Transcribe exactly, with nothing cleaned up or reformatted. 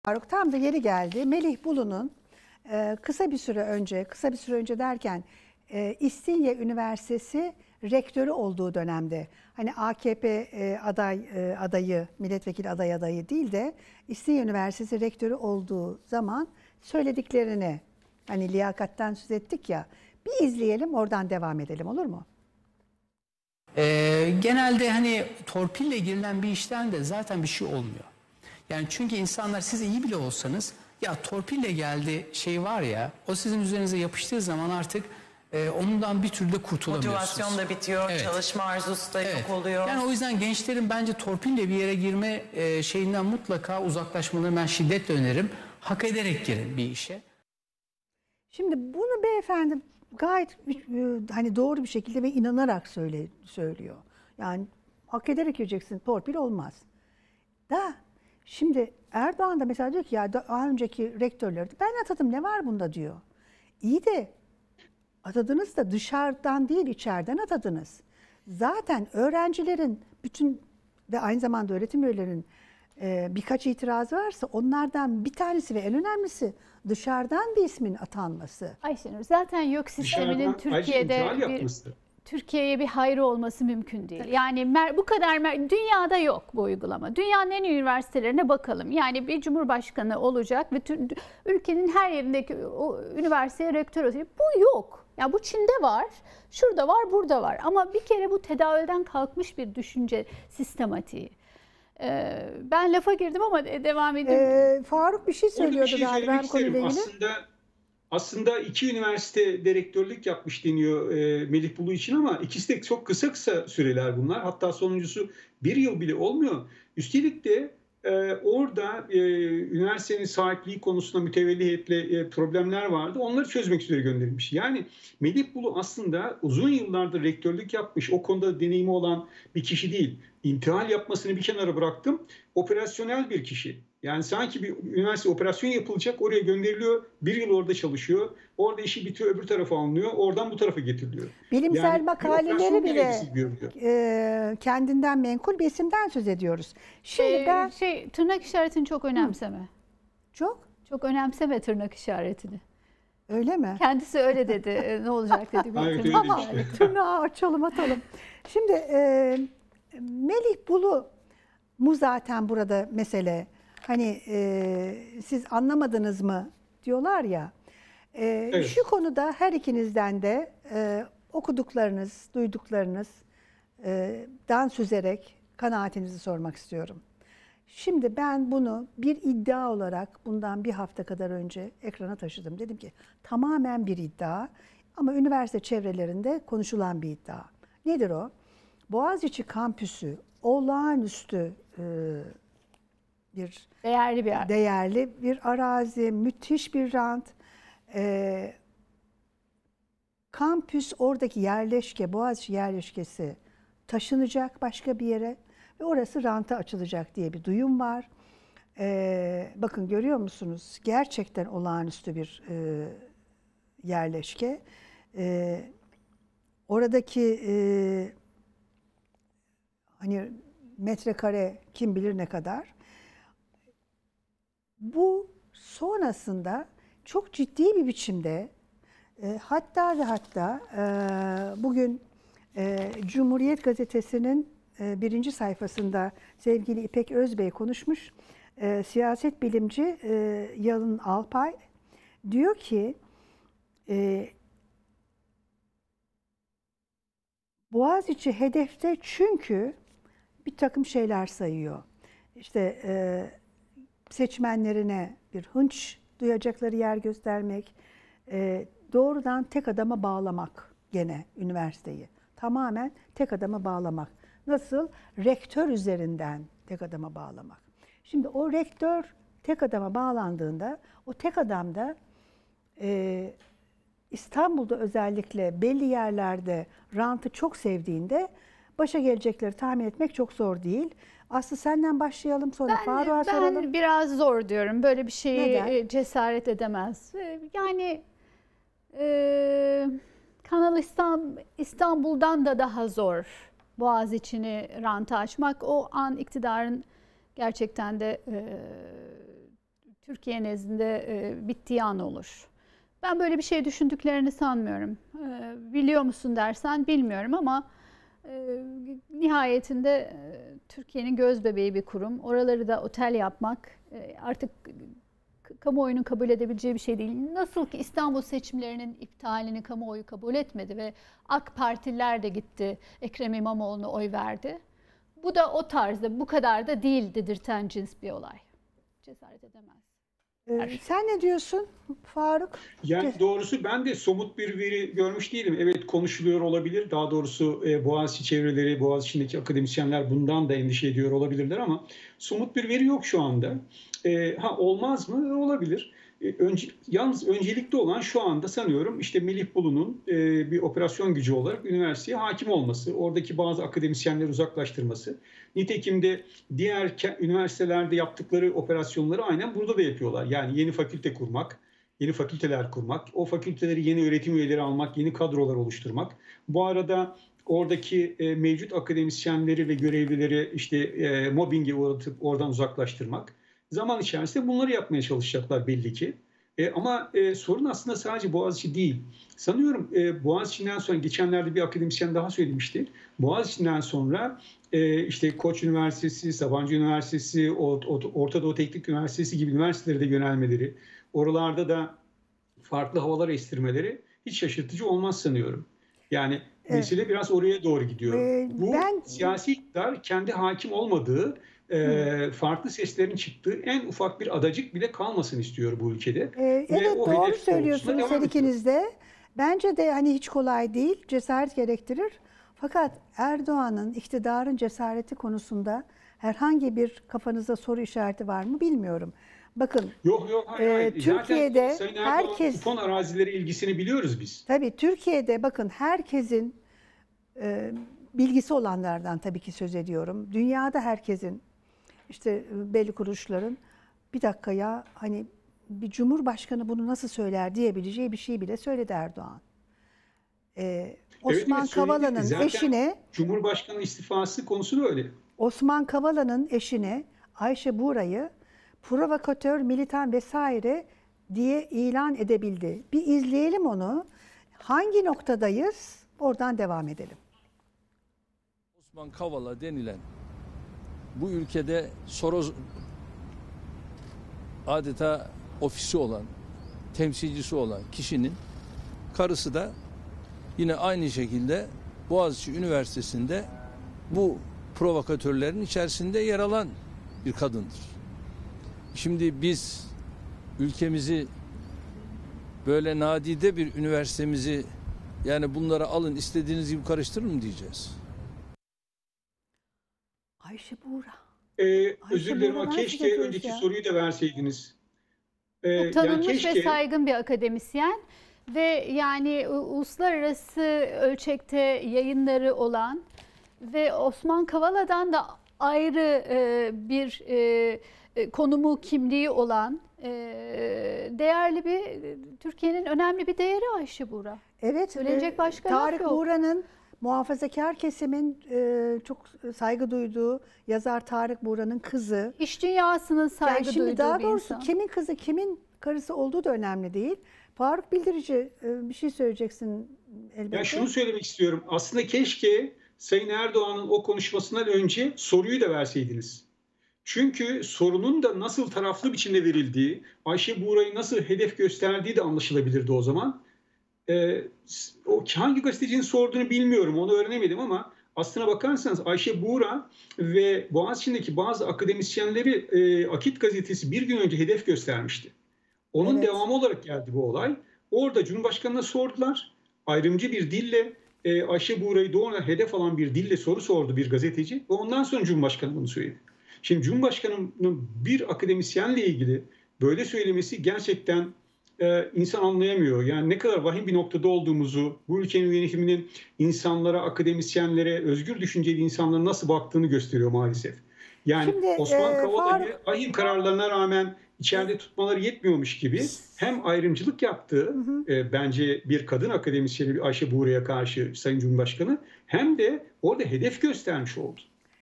Faruk tam da yeri geldi. Melih Bulu'nun e, kısa bir süre önce, kısa bir süre önce derken e, İstinye Üniversitesi rektörü olduğu dönemde, hani A K P e, aday e, adayı, milletvekili aday adayı değil de İstinye Üniversitesi rektörü olduğu zaman söylediklerini, hani liyakattan söz ettik ya, bir izleyelim, oradan devam edelim, olur mu? Ee, genelde hani torpille girilen bir işten de zaten bir şey olmuyor. Yani çünkü insanlar, siz iyi bile olsanız, ya torpille geldi şey var ya, o sizin üzerinize yapıştığı zaman artık e, ondan bir türlü de kurtulamıyorsunuz. Motivasyon da bitiyor, Evet. çalışma arzusu da Evet. yok oluyor. Yani o yüzden gençlerin bence torpille bir yere girme e, şeyinden mutlaka uzaklaşmalarını ben şiddetle öneririm. Hak ederek girin bir işe. Şimdi bunu beyefendi gayet e, hani doğru bir şekilde ve inanarak söyle, söylüyor. Yani hak ederek gireceksin, torpil olmaz. Da şimdi Erdoğan da mesela diyor ki ya daha önceki rektörler ben atadım, ne var bunda diyor. İyi de atadınız da dışarıdan değil, içeriden atadınız. Zaten öğrencilerin bütün ve aynı zamanda öğretim üyelerinin e, birkaç itirazı varsa onlardan bir tanesi ve en önemlisi dışarıdan bir ismin atanması. Ayşenur, zaten YÖK sisteminin Dışarıdan Türkiye'de ayrıca bir yapması. Türkiye'ye bir hayrı olması mümkün değil. Yani mer, bu kadar mer, dünyada yok bu uygulama. Dünyanın en iyi üniversitelerine bakalım. Yani bir cumhurbaşkanı olacak ve tüm, ülkenin her yerindeki o üniversiteye rektör olacak. Bu yok. Ya bu Çin'de var, şurada var, burada var. Ama bir kere bu tedavülden kalkmış bir düşünce sistematiği. Ee, ben lafa girdim ama devam edeyim. Ee, Faruk bir şey Orada bir söylüyordu şey galiba söylemek bu konuyla isterim. ilgili. Aslında, aslında iki üniversite direktörlük yapmış deniyor e, Melih Bulu için, ama ikisi de çok kısa kısa süreler bunlar. Hatta sonuncusu bir yıl bile olmuyor. Üstelik de e, orada e, üniversitenin sahipliği konusunda mütevelli heyetle e, problemler vardı. Onları çözmek üzere gönderilmiş. Yani Melih Bulu aslında uzun yıllardır rektörlük yapmış, o konuda deneyimi olan bir kişi değil. İntihal yapmasını bir kenara bıraktım. Operasyonel bir kişi. Yani sanki bir üniversite operasyon yapılacak, oraya gönderiliyor, bir yıl orada çalışıyor, orada işi bitiyor, öbür tarafa alınıyor, oradan bu tarafa getiriliyor. Bilimsel Yani bir makaleleri operasyon bile görevlisi gibi görünüyor. e, kendinden menkul bir isimden söz ediyoruz. Şimdi Ee, ben şey tırnak işaretini çok önemseme. çok Çok önemseme tırnak işaretini. öyle mi? Kendisi öyle dedi. E, Ne olacak dedi. Bir Evet, öyle tırnak Ama demiş. işareti. tırnağı açalım atalım. Şimdi e, Melih Bulu mu zaten burada mesele. Hani e, siz anlamadınız mı diyorlar ya. E, Evet. Şu konuda her ikinizden de e, okuduklarınız, duyduklarınız e, dan süzerek kanaatinizi sormak istiyorum. Şimdi ben bunu bir iddia olarak bundan bir hafta kadar önce ekrana taşıdım. Dedim ki tamamen bir iddia ama üniversite çevrelerinde konuşulan bir iddia. Nedir o? Boğaziçi kampüsü olağanüstü e, bir Değerli bir yer. değerli bir arazi, müthiş bir rant. E, kampüs, oradaki yerleşke, Boğaziçi yerleşkesi taşınacak başka bir yere ve orası ranta açılacak diye bir duyum var. Ee, bakın görüyor musunuz? Gerçekten olağanüstü bir e, yerleşke. Ee, oradaki e, hani metrekare kim bilir ne kadar. Bu sonrasında çok ciddi bir biçimde e, hatta ve hatta e, bugün e, Cumhuriyet Gazetesi'nin e, birinci sayfasında sevgili İpek Özbey konuşmuş. E, siyaset bilimci e, Yalın Alpay diyor ki e, Boğaziçi hedefte çünkü bir takım şeyler sayıyor. İşte e, seçmenlerine bir hınç duyacakları yer göstermek, e, doğrudan tek adama bağlamak gene üniversiteyi. Tamamen tek adama bağlamak. Nasıl? Rektör üzerinden tek adama bağlamak. Şimdi o rektör tek adama bağlandığında o tek adam da e, İstanbul'da özellikle belli yerlerde rantı çok sevdiğinde başa gelecekleri tahmin etmek çok zor değil. Aslı senden başlayalım, sonra Faruk'a soralım. Ben biraz zor diyorum. Böyle bir şeye Neden? cesaret edemez. E, Yani e, Kanal İstanbul, İstanbul'dan da daha zor Boğaziçi'ni ranta açmak. O an iktidarın gerçekten de e, Türkiye nezdinde e, bittiği an olur. Ben böyle bir şey düşündüklerini sanmıyorum. E, biliyor musun dersen bilmiyorum ama e, nihayetinde e, Türkiye'nin gözbebeği bir kurum. Oraları da otel yapmak e, artık kamuoyunun kabul edebileceği bir şey değil. Nasıl ki İstanbul seçimlerinin iptalini kamuoyu kabul etmedi ve AK Partililer de gitti Ekrem İmamoğlu'na oy verdi. Bu da o tarzda, bu kadar da değil dedirten cins bir olay. Cesaret edemez. Ee, sen ne diyorsun Faruk? Yani doğrusu ben de somut bir veri görmüş değilim. Evet, konuşuluyor olabilir. Daha doğrusu e, Boğaziçi çevreleri, Boğaziçi'ndeki akademisyenler bundan da endişe ediyor olabilirler ama somut bir veri yok şu anda. E, ha olmaz mı? Olabilir. E, önce, yalnız öncelikli olan şu anda sanıyorum işte Melih Bulu'nun e, bir operasyon gücü olarak üniversiteye hakim olması, oradaki bazı akademisyenleri uzaklaştırması. Nitekim de diğer üniversitelerde yaptıkları operasyonları aynen burada da yapıyorlar. Yani yeni fakülte kurmak, yeni fakülteler kurmak, o fakülteleri yeni öğretim üyeleri almak, yeni kadrolar oluşturmak. Bu arada oradaki e, mevcut akademisyenleri ve görevlileri işte e, mobbinge uğratıp oradan uzaklaştırmak. Zaman içerisinde bunları yapmaya çalışacaklar belli ki. E, ama e, sorun aslında sadece Boğaziçi değil. Sanıyorum e, Boğaziçi'nden sonra geçenlerde bir akademisyen daha söylemişti. Boğaziçi'nden sonra e, işte Koç Üniversitesi, Sabancı Üniversitesi, Orta Doğu Teknik Üniversitesi gibi üniversitelere de yönelmeleri, oralarda da farklı havalar estirmeleri hiç şaşırtıcı olmaz sanıyorum. Yani evet, mesele biraz oraya doğru gidiyor. Ee, Bu ben... siyasi iktidar kendi hakim olmadığı, e, farklı seslerin çıktığı en ufak bir adacık bile kalmasın istiyor bu ülkede. Ee, evet, doğru söylüyorsunuz her ikiniz de. Bence de hani hiç kolay değil, cesaret gerektirir. Fakat Erdoğan'ın, iktidarın cesareti konusunda herhangi bir kafanızda soru işareti var mı bilmiyorum. Bakın, yok yok hayır, e, hayır. Türkiye'de Zaten herkes kupon arazileri ilgisini biliyoruz biz. Tabii Türkiye'de bakın herkesin e, bilgisi olanlardan tabii ki söz ediyorum. Dünyada herkesin işte belli kuruluşların bir dakika ya hani bir cumhurbaşkanı bunu nasıl söyler diyebileceği bir şey bile söyledi Erdoğan. Ee, Osman evet, evet, Kavala'nın eşine Cumhurbaşkanı istifası konusu da öyle. Osman Kavala'nın eşine Ayşe Buğra'yı provokatör, militan vesaire diye ilan edebildi. Bir izleyelim onu. Hangi noktadayız? Oradan devam edelim. Osman Kavala denilen bu ülkede Soros adeta ofisi olan, temsilcisi olan kişinin karısı da yine aynı şekilde Boğaziçi Üniversitesi'nde bu provokatörlerin içerisinde yer alan bir kadındır. Şimdi biz ülkemizi böyle nadide bir üniversitemizi yani bunları alın istediğiniz gibi karıştırın mı diyeceğiz? Ayşe Buğra. Ee, özür dilerim ama keşke önceki ya. soruyu da verseydiniz. Ee, Çok tanınmış yani keşke... ve saygın bir akademisyen ve yani uluslararası ölçekte yayınları olan ve Osman Kavala'dan da ayrı e, bir e, konumu, kimliği olan e, değerli bir, Türkiye'nin önemli bir değeri Ayşe Buğra. Evet. Söylenecek başka Tarık yok. Buğra'nın muhafazakar kesimin e, çok saygı duyduğu yazar Tarık Buğra'nın kızı. İş dünyasının saygı yani şimdi duyduğu daha bir doğrusu insan. Kimin kızı, kimin karısı olduğu da önemli değil. Faruk Bildirici e, bir şey söyleyeceksin elbette. Ya şunu söylemek istiyorum. Aslında keşke Sayın Erdoğan'ın o konuşmasından önce soruyu da verseydiniz. Çünkü sorunun da nasıl taraflı biçimde verildiği, Ayşe Buğra'yı nasıl hedef gösterdiği de anlaşılabilirdi o zaman. Ee, o hangi gazetecinin sorduğunu bilmiyorum, onu öğrenemedim ama aslına bakarsanız Ayşe Buğra ve Boğaziçi'ndeki bazı akademisyenleri e, Akit gazetesi bir gün önce hedef göstermişti. Onun evet. devamı olarak geldi bu olay. Orada Cumhurbaşkanı'na sordular. Ayrımcı bir dille e, Ayşe Buğra'yı doğrudan hedef alan bir dille soru sordu bir gazeteci ve ondan sonra Cumhurbaşkanı bunu söyledi. Şimdi Cumhurbaşkanı'nın bir akademisyenle ilgili böyle söylemesi gerçekten e, insan anlayamıyor. Yani ne kadar vahim bir noktada olduğumuzu, bu ülkenin yönetiminin insanlara, akademisyenlere, özgür düşünceli insanlara nasıl baktığını gösteriyor maalesef. Yani Şimdi, Osman e, Kavala'yı ahim kararlarına rağmen içeride tutmaları yetmiyormuş gibi hem ayrımcılık yaptığı hı hı. E, bence bir kadın akademisyeni Ayşe Buğra'ya karşı Sayın Cumhurbaşkanı hem de orada hedef göstermiş oldu.